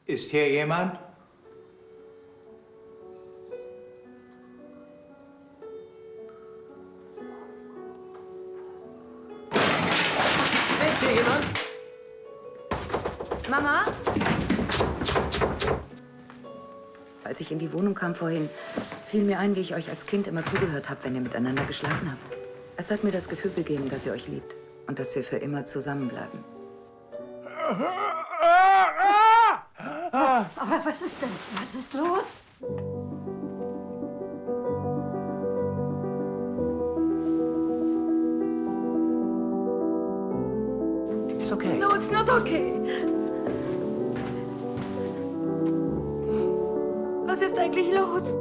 Ist hier jemand? Ist hier jemand? Mama? Als ich in die Wohnung kam vorhin, fiel mir ein, wie ich euch als Kind immer zugehört habe, wenn ihr miteinander geschlafen habt. Es hat mir das Gefühl gegeben, dass ihr euch liebt und dass wir für immer zusammenbleiben. Aber was ist denn? Was ist los? It's okay. No, it's not okay. Was ist eigentlich los?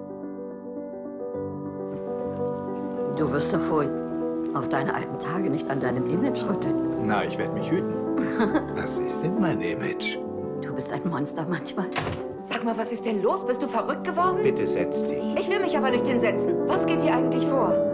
Du wirst doch wohl auf deine alten Tage nicht an deinem Image rütteln. Na, ich werde mich hüten. Was ist denn mein Image? Du bist ein Monster manchmal. Sag mal, was ist denn los? Bist du verrückt geworden? Bitte setz dich. Ich will mich aber nicht hinsetzen. Was geht hier eigentlich vor?